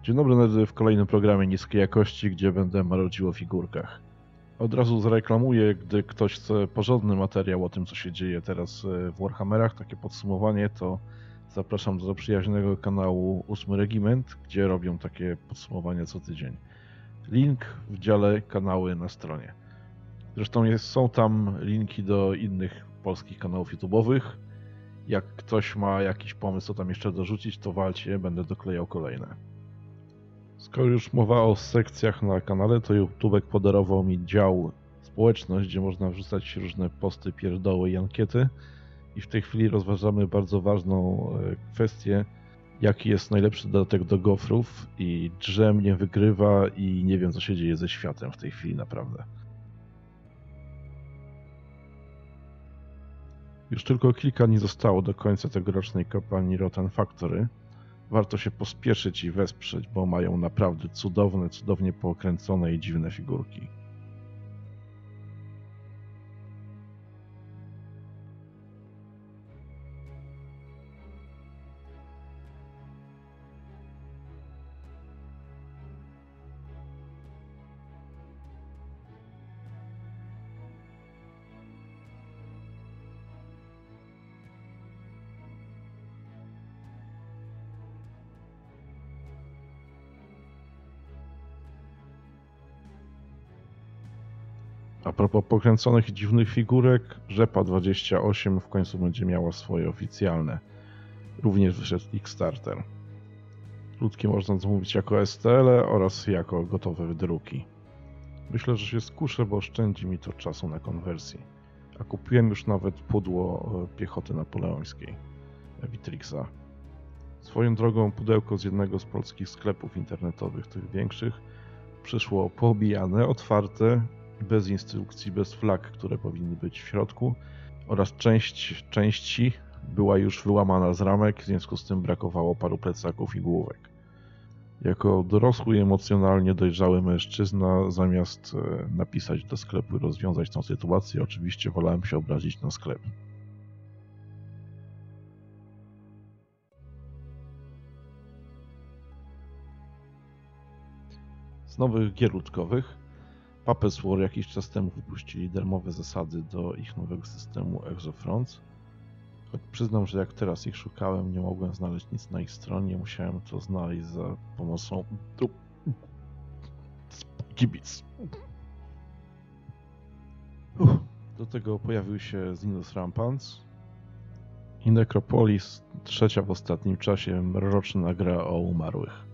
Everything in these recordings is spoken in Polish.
Dzień dobry, Nerdy, w kolejnym programie niskiej jakości, gdzie będę marudził o figurkach. Od razu zareklamuję, gdy ktoś chce porządny materiał o tym, co się dzieje teraz w Warhammerach, takie podsumowanie, to zapraszam do zaprzyjaźnionego kanału 8 Regiment, gdzie robią takie podsumowania co tydzień. Link w dziale kanały na stronie. Zresztą są tam linki do innych polskich kanałów YouTube'owych. Jak ktoś ma jakiś pomysł, co tam jeszcze dorzucić, to walcie, będę doklejał kolejne. Skoro już mowa o sekcjach na kanale, to YouTubek podarował mi dział społeczność, gdzie można wrzucać różne posty, pierdoły i ankiety. I w tej chwili rozważamy bardzo ważną kwestię, jaki jest najlepszy dodatek do gofrów i drzem nie wygrywa i nie wiem, co się dzieje ze światem w tej chwili naprawdę. Już tylko kilka dni zostało do końca tegorocznej kampanii Rotten Factory. Warto się pospieszyć i wesprzeć, bo mają naprawdę cudownie pokręcone i dziwne figurki. A propos pokręconych i dziwnych figurek, Rzepa 28 w końcu będzie miała swoje oficjalne. Również wyszedł Kickstarter. Ludki można zamówić jako STL oraz jako gotowe wydruki. Myślę, że się skuszę, bo oszczędzi mi to czasu na konwersji. A kupiłem już nawet pudło piechoty napoleońskiej, Vitrixa. Swoją drogą pudełko z jednego z polskich sklepów internetowych, tych większych, przyszło poobijane, otwarte, bez instrukcji, bez flag, które powinny być w środku, oraz część części była już wyłamana z ramek, w związku z tym brakowało paru plecaków i główek. Jako dorosły i emocjonalnie dojrzały mężczyzna, zamiast napisać do sklepu i rozwiązać tą sytuację, oczywiście wolałem się obrazić na sklep. Z nowych gier ludkowych Puppets War jakiś czas temu wypuścili darmowe zasady do ich nowego systemu Exofronts. Choć przyznam, że jak teraz ich szukałem, nie mogłem znaleźć nic na ich stronie, musiałem to znaleźć za pomocą Gibic. Do tego pojawił się Zinus Rampants i Necropolis, trzecia w ostatnim czasie mroczna gra o umarłych.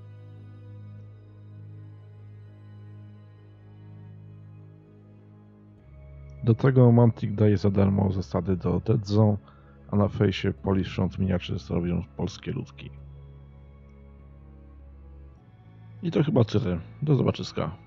Do tego Mantic daje za darmo zasady do Dead Zone, a na fejsie Polish Front Miniatures robią polskie ludki. I to chyba tyle. Do zobaczyska.